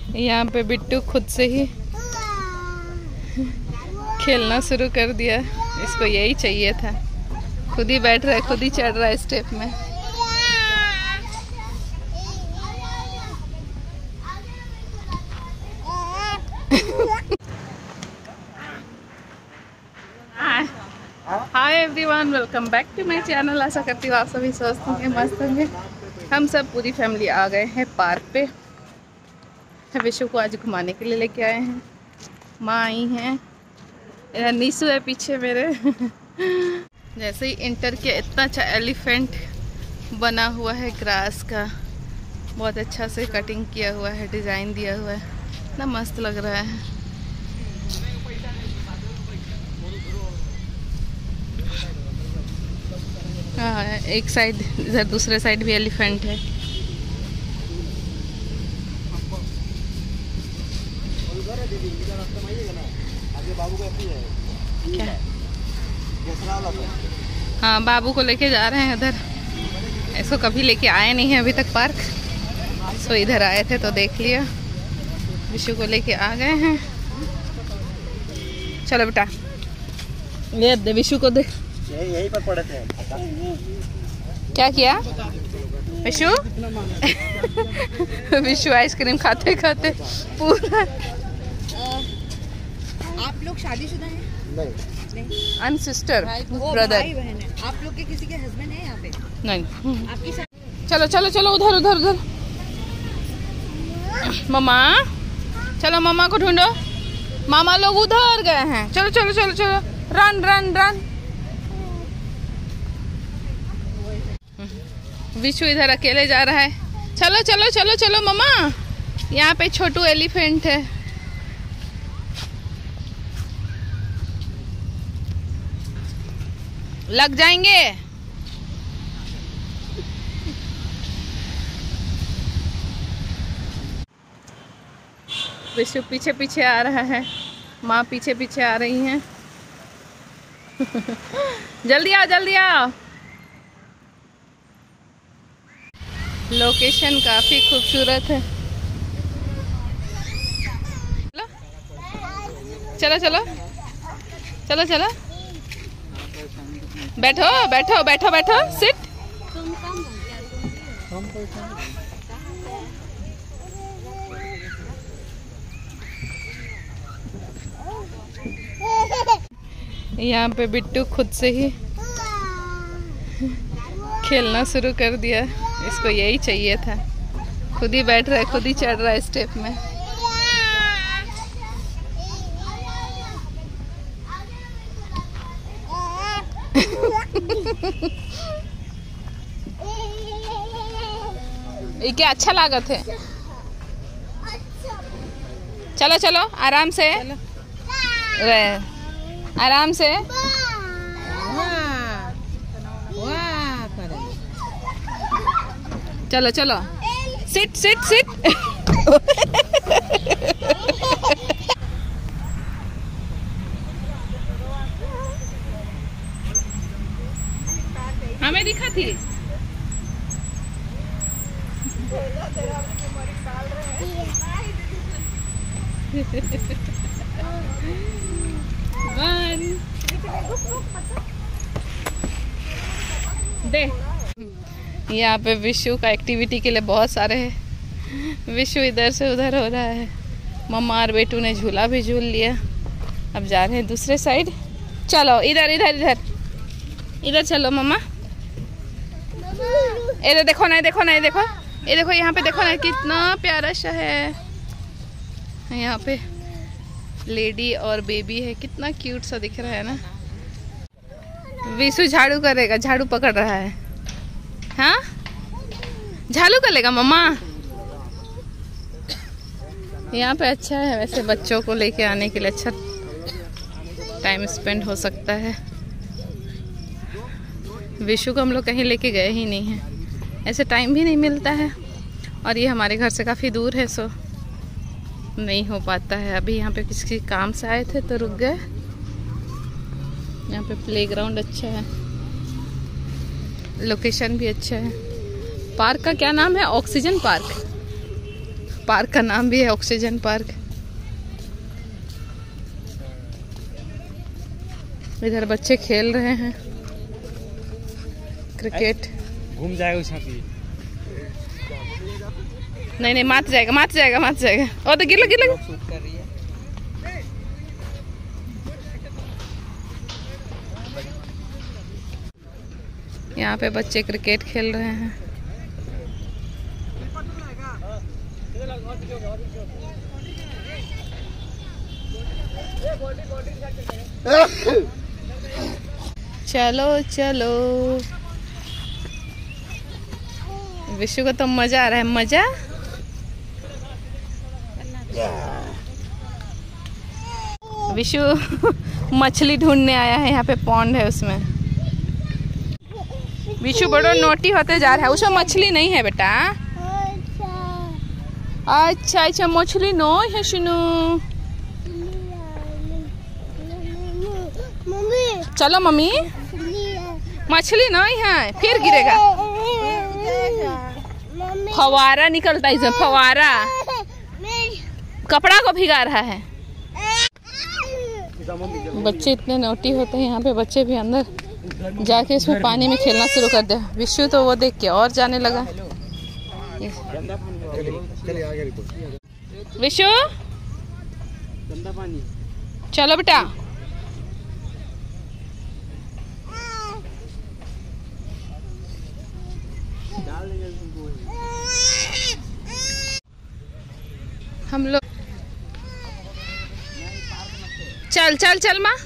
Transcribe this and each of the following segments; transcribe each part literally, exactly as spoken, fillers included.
यहाँ पे बिट्टू खुद से ही खेलना शुरू कर दिया। इसको यही चाहिए था, खुद ही बैठ रहा है, खुद ही चढ़ रहा है स्टेप में। Hi everyone, welcome back to my channel. आशा करती हूँ आप सभी स्वस्थ होंगे, मस्त होंगे। हम सब पूरी फैमिली आ गए हैं पार्क पे। विशु को आज घुमाने के लिए लेके आए हैं। माँ आई हैं, इधर नीसू है पीछे मेरे। जैसे ही इंटर किया, इतना अच्छा एलिफेंट बना हुआ है ग्रास का, बहुत अच्छा से कटिंग किया हुआ है, डिज़ाइन दिया हुआ है, इतना मस्त लग रहा है। हाँ, एक साइड, इधर दूसरे साइड भी एलिफेंट है। क्या? हाँ, बाबू को लेके जा रहे हैं उधर। इसको कभी लेके आए नहीं है अभी तक पार्क, सो इधर आए थे तो देख लिया। विशु को लेके आ गए हैं। चलो बेटा, ले दे विशु को, देख यहीं पर पड़े थे। क्या किया विशु? विशु आइसक्रीम खाते खाते पूरा। आप लोग शादीशुदा हैं? नहीं, नहीं। I'm sister, brother। भाई बहन है। आप लोग के किसी के हस्बैंड है यहाँ पे? नहीं। आपकी चलो चलो चलो, उधर उधर उधर। मामा, चलो मामा को ढूंढो। मामा लोग उधर गए हैं। चलो चलो चलो चलो, रन रन रन। विशु इधर अकेले जा रहा है। चलो चलो चलो चलो मामा, यहाँ पे छोटू एलिफेंट है। लग जाएंगे। विशु पीछे पीछे आ रहा है, माँ पीछे पीछे आ रही हैं। जल्दी आओ जल्दी आओ। लोकेशन काफी खूबसूरत है। चलो चलो चलो चलो, बैठो बैठो बैठो बैठो, सिट। यहाँ पे बिट्टू खुद से ही खेलना शुरू कर दिया। इसको यही चाहिए था, खुद ही बैठ रहा है, खुद ही चढ़ रहा है स्टेप में। ये क्या अच्छा लागत है? चलो चलो, आराम से आराम से। चलो चलो, सिट सिट सिट। हमें दिखा थी। दे। यहाँ पे विशु का एक्टिविटी के लिए बहुत सारे है। विशु इधर से उधर हो रहा है। मम्मा और बेटू ने झूला भी झूल लिया। अब जा रहे हैं दूसरे साइड। चलो इधर इधर इधर इधर चलो मम्मा। इधर देखो ना, देखो ना, देखो ये देखो, यहाँ पे देखो ना, कितना प्यारा सा है। यहाँ पे लेडी और बेबी है, कितना क्यूट सा दिख रहा है ना। विशु झाड़ू करेगा, झाड़ू पकड़ रहा है। हाँ, झाड़ू कर लेगा मम्मा। यहाँ पे अच्छा है वैसे, बच्चों को लेके आने के लिए अच्छा टाइम स्पेंड हो सकता है। विशु को हम लोग कहीं लेके गए ही नहीं हैं, ऐसे टाइम भी नहीं मिलता है, और ये हमारे घर से काफ़ी दूर है, सो नहीं हो पाता है। अभी यहाँ पे किसी काम से आए थे तो रुक गए। यहाँ पे प्लेग्राउंड अच्छा है, लोकेशन भी अच्छा है। पार्क का क्या नाम है? Oxygen park. पार्क का नाम भी है ऑक्सीजन पार्क। इधर बच्चे खेल रहे हैं क्रिकेट। घूम जाएगा उसमें भी। नहीं नहीं मात जाएगा मात जाएगा मात जाएगा। और तो गिर लग गिर लग। शूट कर रही है। यहाँ पे बच्चे क्रिकेट खेल रहे हैं। चलो चलो, विशु को तो मजा आ रहा है। मजा विशु मछली ढूंढने आया है। यहाँ पे पॉन्ड है, उसमें विशु बड़ा नोटी होते जा रहा है। उसमें मछली नहीं है बेटा। अच्छा अच्छा मछली नो है सुनो। चलो मम्मी, मछली नहीं है, फिर गिरेगा। फवारा निकलता है इसमें, फवारा कपड़ा को भिगा रहा है। बच्चे इतने नोटी होते हैं यहाँ पे। बच्चे भी अंदर जाके इसमें पानी में खेलना शुरू कर दिया। विशु तो वो देख के और जाने लगा। विशु गंदा पानी। चलो बेटा। हम लोग चल चल चल माँ।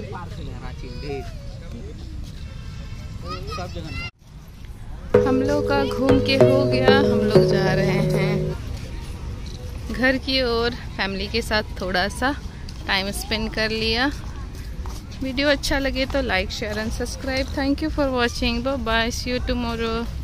हम लोग का घूम के हो गया। हम लोग जा रहे हैं घर की ओर। फैमिली के साथ थोड़ा सा टाइम स्पेंड कर लिया। वीडियो अच्छा लगे तो like share and subscribe. Thank you for watching. Bye bye, see you tomorrow.